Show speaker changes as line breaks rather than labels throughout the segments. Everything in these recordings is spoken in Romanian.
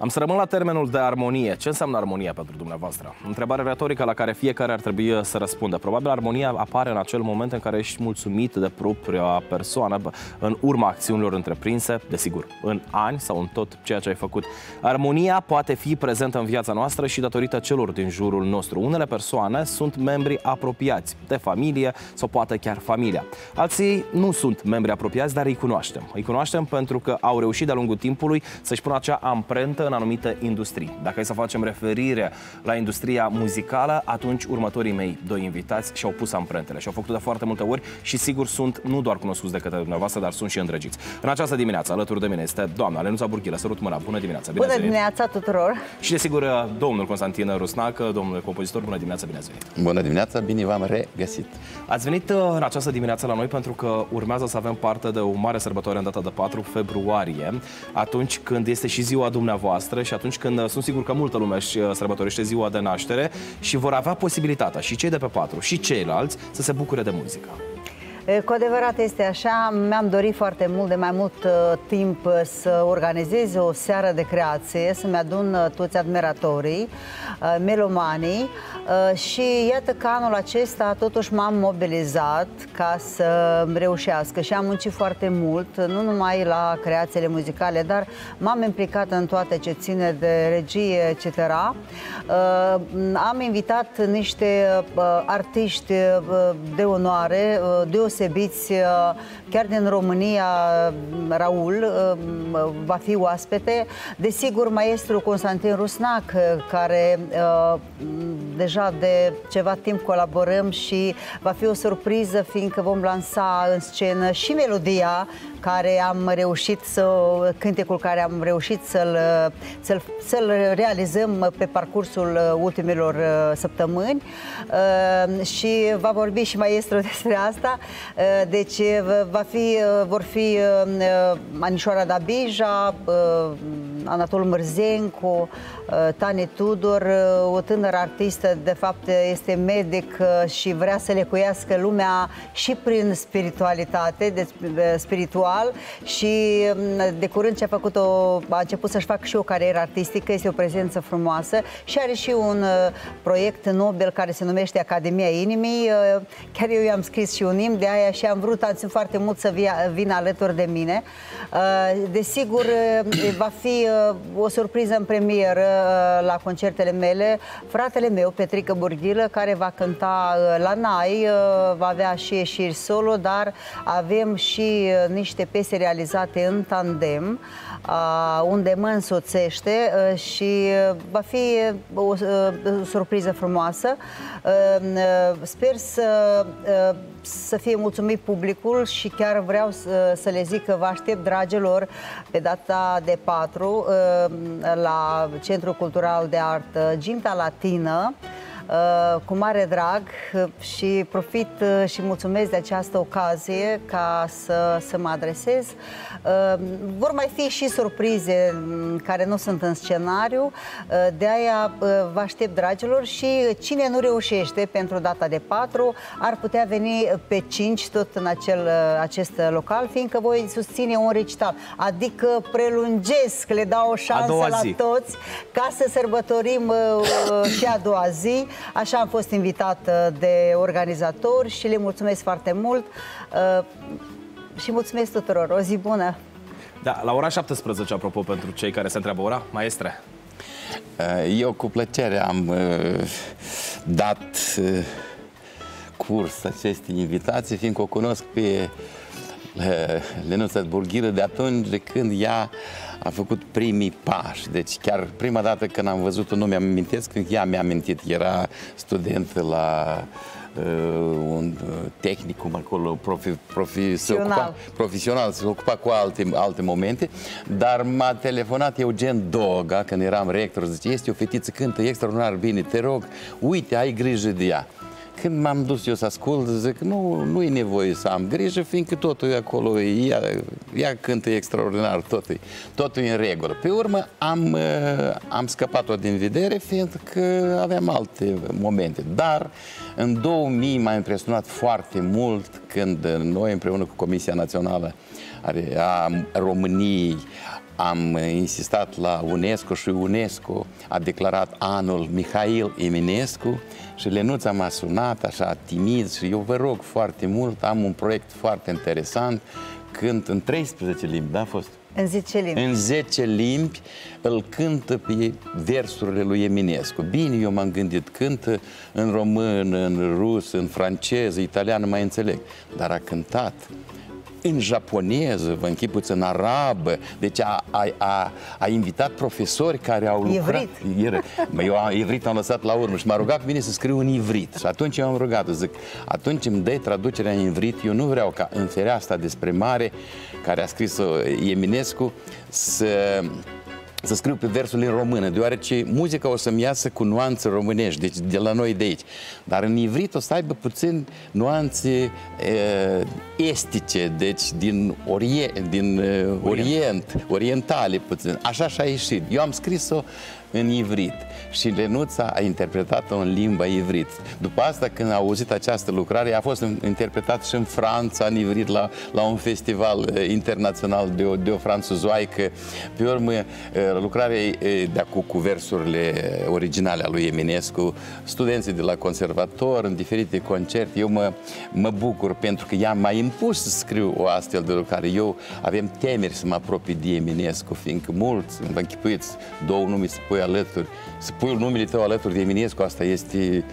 Am să rămân la termenul de armonie. Ce înseamnă armonia pentru dumneavoastră? Întrebare retorică la care fiecare ar trebui să răspundă. Probabil armonia apare în acel moment în care ești mulțumit de propria persoană în urma acțiunilor întreprinse, desigur, în ani sau în tot ceea ce ai făcut. Armonia poate fi prezentă în viața noastră și datorită celor din jurul nostru. Unele persoane sunt membri apropiați de familie sau poate chiar familia. Alții nu sunt membri apropiați, dar îi cunoaștem. Îi cunoaștem pentru că au reușit de-a lungul timpului să-și pună acea amprentă în anumite industrii. Dacă e să facem referire la industria muzicală, atunci următorii mei doi invitați și-au pus amprentele și au făcut de foarte multe ori și sigur sunt nu doar cunoscuți de către dumneavoastră, dar sunt și îndrăgiți. În această dimineață, alături de mine este doamna Lenuța Burghilă. Sărut mâna, bună dimineața! Bine
bună dimineața tuturor!
Și desigur, domnul Constantin Rusnac, domnul compozitor, bună dimineața, bine ați venit!
Bună dimineața, bine v-am regăsit!
Ați venit în această dimineață la noi pentru că urmează să avem parte de o mare sărbătoare în data de 4 februarie, atunci când este și ziua dumneavoastră și atunci când sunt sigur că multă lume își sărbătorește ziua de naștere și vor avea posibilitatea și cei de pe 4 și ceilalți să se bucure de muzică.
Cu adevărat este așa, mi-am dorit foarte mult, de mai mult timp, să organizez o seară de creație, să-mi adun toți admiratorii, melomanii și iată că anul acesta totuși m-am mobilizat ca să reușească și am muncit foarte mult, nu numai la creațiile muzicale, dar m-am implicat în toate ce ține de regie, etc. Am invitat niște artiști de onoare, deosebiți, chiar din România. Raul va fi oaspete. Desigur, maestru Constantin Rusnac, care deja de ceva timp colaborăm și va fi o surpriză, fiindcă vom lansa în scenă și melodia care am reușit cântecul care am reușit să-l realizăm pe parcursul ultimilor săptămâni și va vorbi și maestru despre asta. Deci vor fi Anișoara Dabija, Anatol Mărzencu, Tani Tudor, o tânără artistă, de fapt este medic și vrea să lecuiască lumea și prin spiritualitate, spiritual, și de curând ce a început să-și facă și o carieră artistică, este o prezență frumoasă și are și un proiect Nobel care se numește Academia Inimii. Chiar eu i-am scris și un imn de aia și am vrut foarte mult să vină alături de mine. Desigur, va fi o surpriză în premieră la concertele mele, fratele meu, Petrică Burghilă, care va cânta la Nai, va avea și ieșiri solo, dar avem și niște piese realizate în tandem, unde mă însoțește și va fi o surpriză frumoasă. Sper să fie mulțumit publicul și chiar vreau să le zic că vă aștept, dragilor, pe data de 4 la Centrul Cultural de Artă Ginta Latină, cu mare drag, și profit și mulțumesc de această ocazie ca să mă adresez. Vor mai fi și surprize care nu sunt în scenariu, de aia vă aștept, dragilor, și cine nu reușește pentru data de 4 ar putea veni pe 5 tot în acest local, fiindcă voi susține un recital, adică prelungesc, le dau o șansă la toți ca să sărbătorim și a doua zi. Așa am fost invitată de organizatori și le mulțumesc foarte mult și mulțumesc tuturor. O zi bună!
Da, la ora 17, apropo, pentru cei care se întreabă ora, maestre.
Eu cu plăcere am dat curs acestei invitații, fiindcă o cunosc pe Lenuța Burghilă de atunci de când ea a făcut primii pași. Deci chiar prima dată când am văzut-o, nu mi-am amintesc, când ea mi-a amintit. Era student la un tehnicum acolo, profesional, se ocupa cu alte momente, dar m-a telefonat Eugen Doga, când eram rector, zice, este o fetiță, cântă extraordinar bine, te rog, uite, ai grijă de ea. Când m-am dus eu să ascult, zic, nu e nevoie să am grijă, fiindcă totul e acolo, ea cântă extraordinar, totul e în regulă. Pe urmă am scăpat-o din vedere, fiindcă aveam alte momente. Dar în 2000 m-a impresionat foarte mult când noi, împreună cu Comisia Națională a României, am insistat la UNESCO și UNESCO a declarat anul Mihail Eminescu și Lenuța m-a sunat așa timid și eu vă rog foarte mult, am un proiect foarte interesant, cânt în 13 limbi, da, a fost?
În 10 limbi.
În 10 limbi îl cântă pe versurile lui Eminescu. Bine, eu m-am gândit, cântă în română, în rusă, în franceză, italiană, mai înțeleg. Dar a cântat în japoneză, vă închipuți, în arabă. Deci a invitat profesori care au lucrat. Ivrit. Eu ivrit am lăsat la urmă și m-a rugat pe mine să scriu în ivrit. Și atunci eu am rugat-o, zic, atunci îmi dai traducerea în ivrit, eu nu vreau ca în fereastra despre mare, care a scris-o Eminescu, să scriu pe versul în română, deoarece muzica o să-mi iasă cu nuanțe românești, deci de la noi de aici. Dar în ivrit o să aibă puțin nuanțe estice, deci din Orient, orientale puțin. Așa și-a ieșit. Eu am scris-o în ivrit și Lenuța a interpretat-o în limba ivrit. După asta, când a auzit această lucrare, a fost interpretat și în Franța, în ivrit, la un festival internațional de o franțuzoaică. Pe urmă, lucrarea cu versurile originale a lui Eminescu, studenții de la conservator, în diferite concerte, eu mă bucur pentru că ea m-a impus să scriu o astfel de lucrare. Eu avem temeri să mă apropii de Eminescu, fiindcă mulți, vă închipuiți, două nume să pui alături, să pui numele tău alături de Eminescu, asta este,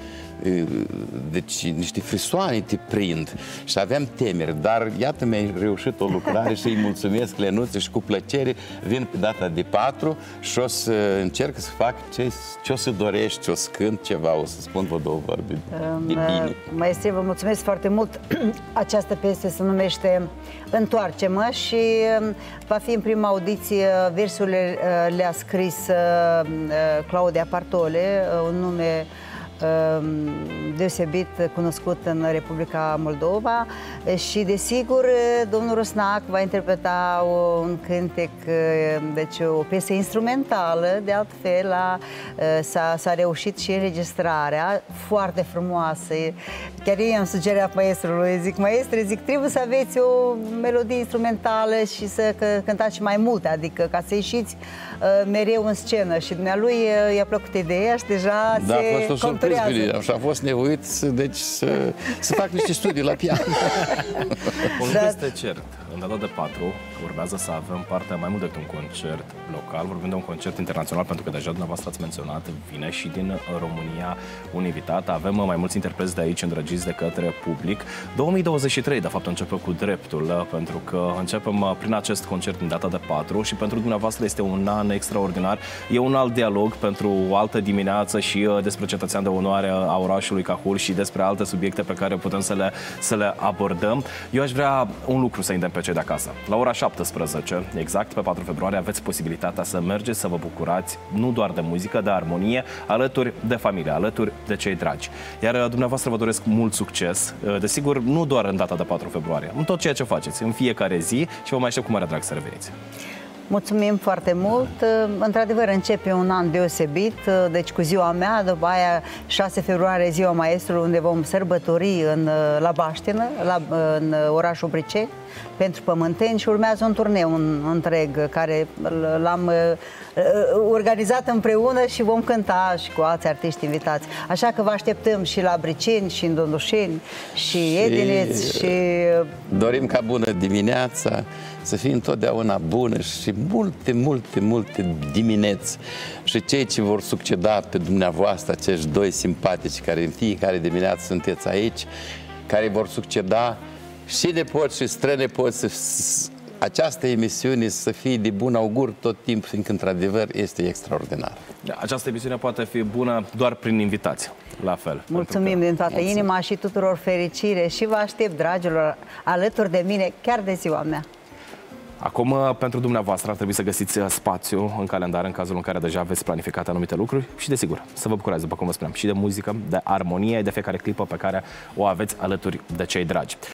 deci niște frisoane te prind și aveam temeri, dar iată mi-ai reușit o lucrare și îi mulțumesc Lenuță și cu plăcere vin pe data de 4 și o să încerc să fac ce o să dorești, ce o să cânt ceva, o să spun vă două vorbe de bine.
Maestre, vă mulțumesc foarte mult. Această piesă se numește Întoarce-mă și va fi în prima audiție, versurile le-a scris Claudia Partole, un nume deosebit cunoscut în Republica Moldova și desigur domnul Rusnac va interpreta un cântec, deci o piesă instrumentală, de altfel s-a reușit și înregistrarea foarte frumoasă. Chiar eu am sugerat maestrului, zic, maestre, zic, trebuie să aveți o melodie instrumentală și să cântați și mai multe, adică ca să ieșiți mereu în scenă și dumnealui i-a plăcut ideea și deja se conturează.
Și am fost nevoit să fac niște studii la pian.
Un lucru este cert. În data de 4 urmează să avem parte mai mult decât un concert local, vorbim de un concert internațional, pentru că deja dumneavoastră ați menționat, vine și din România un invitat. Avem mai mulți interpreți de aici îndrăgiți de către public. 2023, de fapt, începe cu dreptul, pentru că începem prin acest concert din data de 4 și pentru dumneavoastră este un an extraordinar. E un alt dialog pentru o altă dimineață și despre cetățean de onoare a orașului Cahul și despre alte subiecte pe care putem să le abordăm. Eu aș vrea un lucru să îndemn pe cei de acasă. La ora 17, exact pe 4 februarie, aveți posibilitatea să mergeți să vă bucurați nu doar de muzică, de armonie, alături de familie, alături de cei dragi. Iar dumneavoastră vă doresc mult succes, desigur, nu doar în data de 4 februarie, în tot ceea ce faceți, în fiecare zi și vă mai aștept cu mare drag să reveniți.
Mulțumim foarte mult. Într-adevăr, începe un an deosebit, deci cu ziua mea, după aia 6 februarie, ziua maestrului, unde vom sărbători la Baștină, în orașul Briceni, pentru pământeni și urmează un turneu întreg care l-am organizat împreună și vom cânta și cu alți artiști invitați. Așa că vă așteptăm și la Briceni, și în Dondușeni, și Edineț, și...
Dorim ca bună dimineața, să fie întotdeauna bună și multe dimineți. Și cei ce vor succeda pe dumneavoastră, acești doi simpatici care în fiecare dimineață sunteți aici, care vor succeda și nepoți și strănepoți, această emisiune să fie de bun augur tot timpul, fiindcă într-adevăr este extraordinar.
Această emisiune poate fi bună doar prin invitație, la fel.
Mulțumim din toată inima și tuturor fericire și vă aștept, dragilor, alături de mine, chiar de ziua mea.
Acum, pentru dumneavoastră, ar trebui să găsiți spațiu în calendar în cazul în care deja aveți planificate anumite lucruri și, desigur, să vă bucurați, după cum vă spuneam, și de muzică, de armonie, de fiecare clipă pe care o aveți alături de cei dragi.